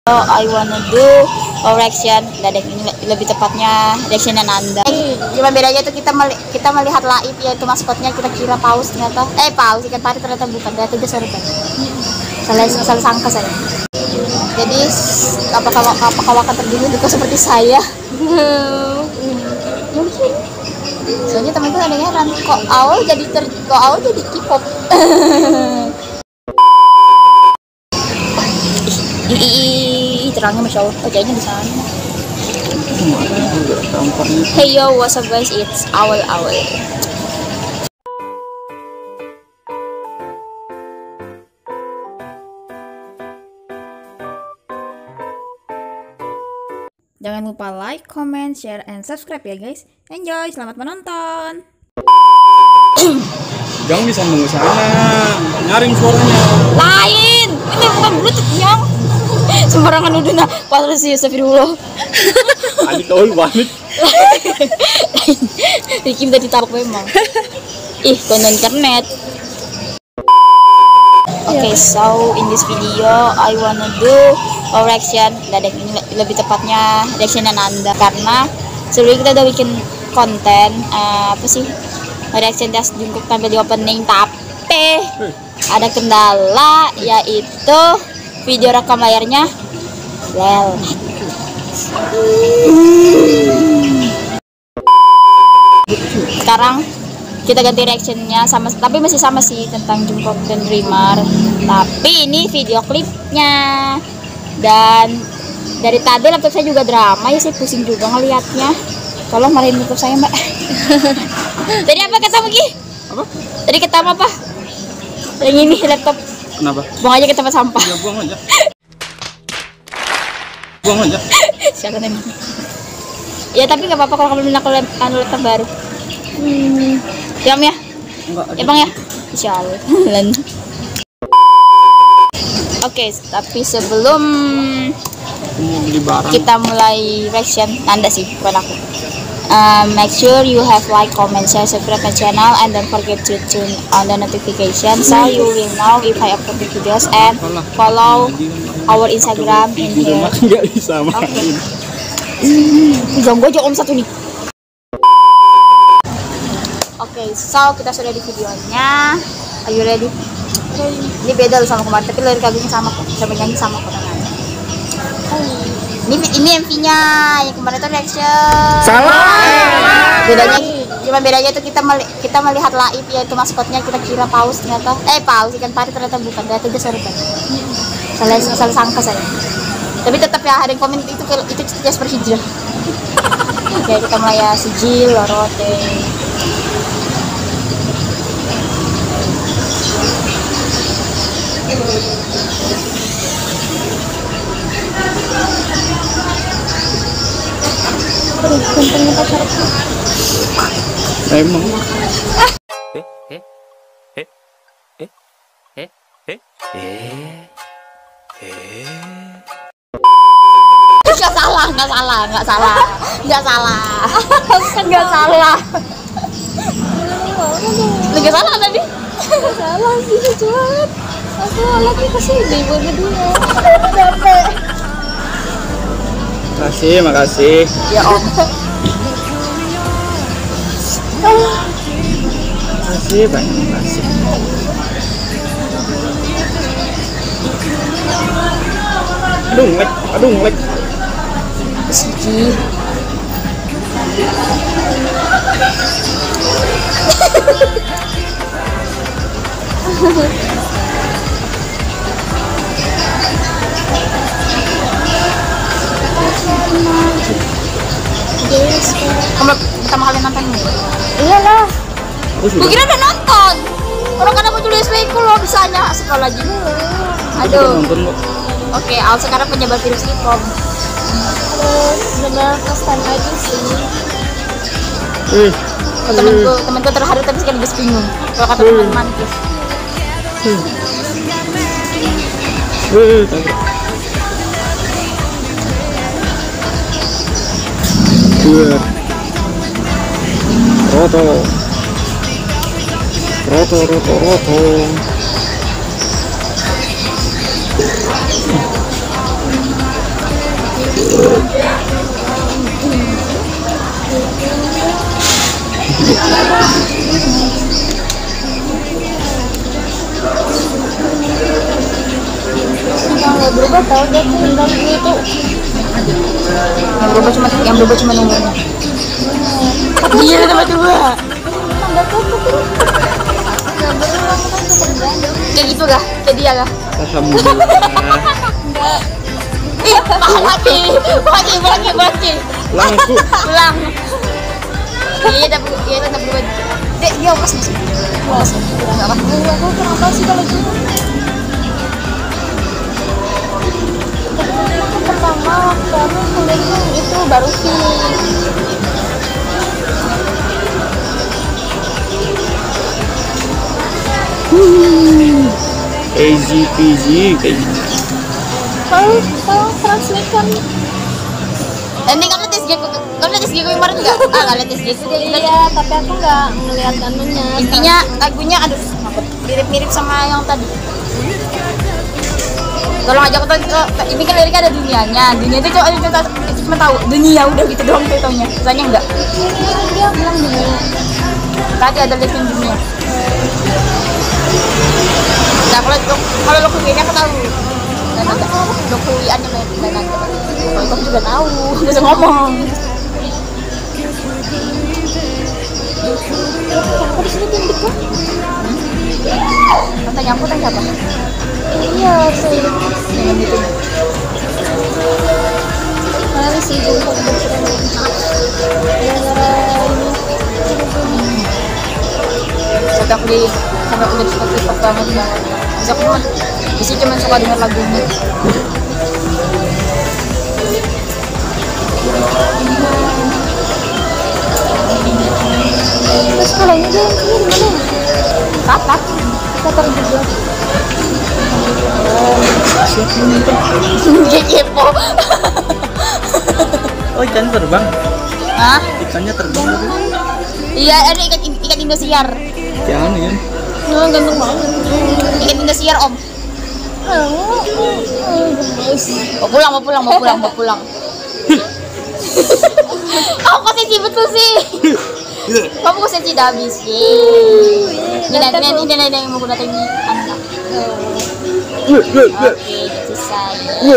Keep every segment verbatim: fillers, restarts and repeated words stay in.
So I wanna do reaction, dan ini lebih tepatnya reaction Nanda. Cuma bedanya tuh kita meli kita melihat Laib, yaitu maskotnya, kita kira paus ternyata eh paus ikan pari ternyata bukan, ternyata dia sorban. Salah salah sangka saya. Jadi apakah apakah akan terjadi juga seperti saya? Mungkin. Soalnya teman-teman ada yang heran, kok awal jadi ter kok awal jadi K-pop. Ih, terangnya masya Allah, oh, kayaknya di sana. Hey yo, what's up guys? It's Awal Awal. Jangan lupa like, comment, share, and subscribe ya guys. Enjoy, selamat menonton. Jangan disambung ke sana, nyaring suaranya. Lain, ini bukan bluetooth yang sembarangan udah nah. Pas sih, astagfirullah. Adik kau balik. Ricky minta ditaruh memang. Ih, konon internet. Okay, so in this video I wanna do a reaction, dan ini lebih tepatnya reaction Nanda, karena sebelumnya kita udah bikin konten uh, apa sih reaction das Jungkook tampil di opening, tapi ada kendala, yaitu video rekam layarnya well. Sekarang kita ganti reactionnya sama, tapi masih sama sih tentang Jungkook dan Dreamer, tapi ini video klipnya. Dan dari tadi laptop saya juga drama ya, saya pusing juga ngelihatnya. Tolong marahin laptop saya mbak. Tadi apa kata Mugi? Apa? Tadi kata apa? Yang ini laptop. Kenapa? Buang aja ke tempat sampah. Ya buang aja. Buang aja. Siapa nih? Ya tapi nggak apa-apa kalau kamu bilang kalau anu laptop baru. Hmm. Diam ya? Enggak. Ya bang ya? Insyaallah. Oke, okay, tapi sebelum kita mulai reaction, Nanda sih, bukan aku. Uh, make sure you have like, comment, share, subscribe my channel, and don't forget to tune on the notification so you will know if I upload the videos, and follow our Instagram in here. Nggak bisa main. Oke. Ganggu aja om satu nih. Oke, okay, so kita sudah di videonya. Are you ready? Ini beda loh sama kemarin, tapi lirik lagunya sama kok, sama nyanyi sama kok tangannya. Ini ini M V-nya, yang kemarin itu reaction. Salah. Bedanya cuma bedanya tuh kita meli kita melihat Laib, yaitu maskotnya, kita kira paus ternyata eh paus ikan pari ternyata bukan, ternyata dia sorban. Salah salah sangka saya. Tapi tetap ya ada yang komen itu itu Jasper Hijrah. Oke, kita mulai ya, Sijil, Lorote. Aduh, gantengnya pacarku. Emang. Eh, eh, eh, eh, eh, eh, eh, eh. Nggak salah, nggak salah, nggak salah, nggak salah, nggak salah. Nggak salah kan tadi? Nggak salah sih, cuman aku lagi kesini berdua. Capek. Makasih, makasih. Ya om. Makasih banyak, makasih. Aduh, ngelek, aduh ngelek. Siji. Kamu pertama kali nonton ini? Iyalah. Gue kira udah nonton. Orang kan aku tulis liku loh, bisanya sekolah lagi. Aduh. Oke, Al sekarang penyebar virus K-pop. Bener first time aja sih. Eh, temenku temenku terharu tapi sekarang dia bingung. Kalau kata teman-teman tuh. Eh, tangkap. Dua. Roto. Roto, roto, roto. itu. Yang berubah cuma yang berubah cuma nomornya. Iya tambah dua. Tambah satu tuh. Kayak gitu kah? Kayak dia kah? Alhamdulillah. Ih, lagi, lagi, lagi, lagi. Langsung. Pulang. Iya, tapi iya tetap berubah. Dek, dia pas sih. Pas. Enggak apa. Aku kenapa sih kalau gitu? Pertama waktu aku kuliah itu baru sih. Easy peasy kayak gitu. Kalau kalau translate kan. Nanti kamu tes G K, kamu tes G K kemarin nggak? Ah nggak lihat tes G K. Iya, tapi aku nggak ngeliat anunya. Intinya lagunya aduh mirip-mirip sama yang tadi. Tolong aja aku tahu, ini kan liriknya ada dunianya. Dunia itu cuma cuma, cuma tahu dunia udah gitu doang taunya. Soalnya enggak. Dia bilang dunia. Tadi ada lesson dunia. Nah kalau kalau lo kuliahnya aku tahu. Dan ada lo kuliahnya dan ada. Kalau kamu juga tahu, nggak usah ngomong. Aku di sini tindik kan? Tanya aku tanya apa? Iya, sih. Yang gitu. Mana sih itu? Saya aku di sampai udah suka K-pop banget banget. Bisa aku mah, bisa cuma suka dengar lagunya. Terus kalau ini dia di mana? Kapan? Kita terjebak. Siapa kepo. Oh ikan terbang. Hah? Ikannya terbang. Iya ada ikan ikan Indosiar. Ya anu ya. Oh, ganteng banget. Ikan Indosiar om. Mau pulang mau pulang mau pulang mau pulang. Kamu kok sensi betul sih? Kamu kok sensi dah habis sih? Ini ini ini ini yang mau datang ini anak. Oke, itu saya.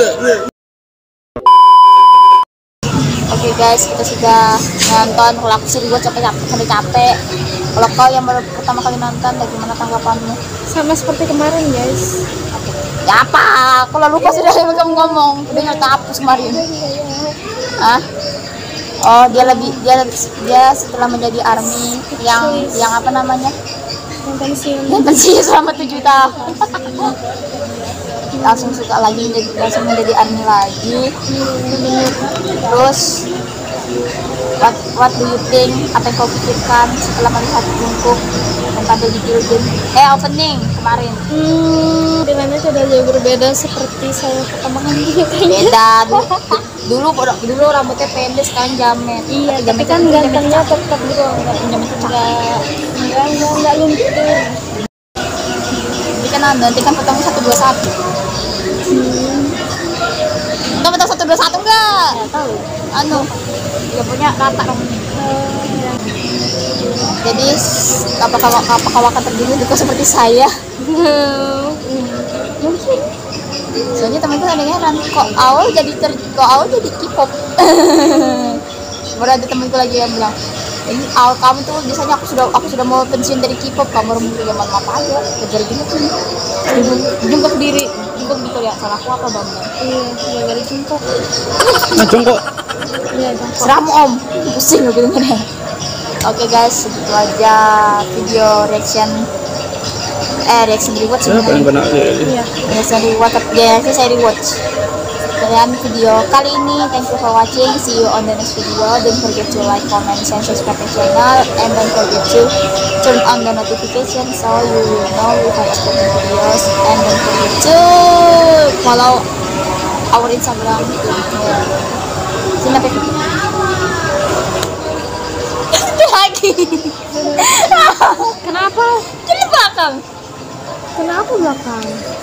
Oke guys, kita sudah nonton. Kalau aku sih buat capek-capek, sampai capek. Kalau kau yang baru pertama kali nonton, bagaimana tanggapanmu? Sama seperti kemarin guys. Ya apa? Kalau lupa sudah yang kamu ngomong, udah nggak hapus kemarin. Ah? Oh dia lebih dia dia setelah menjadi army yang yang apa namanya? Yang pensiun. Yang pensiun selama tujuh tahun. Langsung suka lagi menjadi, langsung menjadi army lagi. Terus what what do you think? Apa yang kau pikirkan setelah melihat Jungkook yang tampil di Building? Eh opening kemarin. Hmm, pilihannya sudah jauh berbeda seperti saya pertama kali kayaknya. Beda dulu, dulu dulu rambutnya pendek sekarang jamet. Iya, tapi kan gantengnya tetap gitu. Enggak jamet enggak enggak enggak enggak luntur. Jadi kan nanti kan potong satu dua satu. Enggak potong satu dua satu enggak? Enggak tahu. Anu, dia punya rata rambutnya. Jadi apakah apakah akan terjadi juga seperti saya? Mungkin. Soalnya temanku ada yang heran, kok awal jadi ter, kok awal jadi K-pop. Baru ada temanku lagi yang bilang, ini awal kamu tuh biasanya aku sudah aku sudah mau pensiun dari K-pop, kamu rembuk zaman apa aja, kejar gini tuh. Jungkook diri, Jungkook gitu ya, salah aku apa bang? Iya, iya dari Jungkook. Nah jongkok. Iya, Jungkook. Seramu om, pusing aku dengarnya. Oke guys, segitu aja video reaction eh reaction rewatch Siapa yang kena? Iya. reaction rewatch ya saya rewatch kalian video kali ini. Thank you for watching, see you on the next video. Don't forget to like, comment, and subscribe the channel, and don't forget to turn on the notification so you will know we have uploaded videos, and don't forget to follow our Instagram. Sini apa itu? Lagi. Kenapa? Jadi belakang. Kenapa belakang?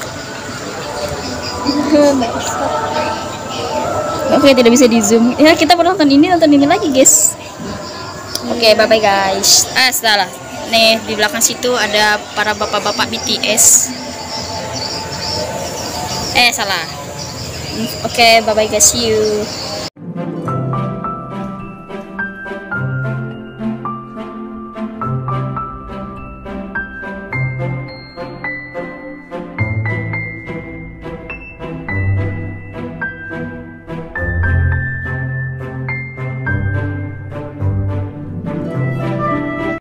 Oke, tidak bisa di zoom. Ya kita pernah nonton ini, nonton ini lagi guys. Oke, bye bye guys. Ah salah. Nih di belakang situ ada para bapak-bapak B T S. Eh salah. Oke, bye bye guys, see you.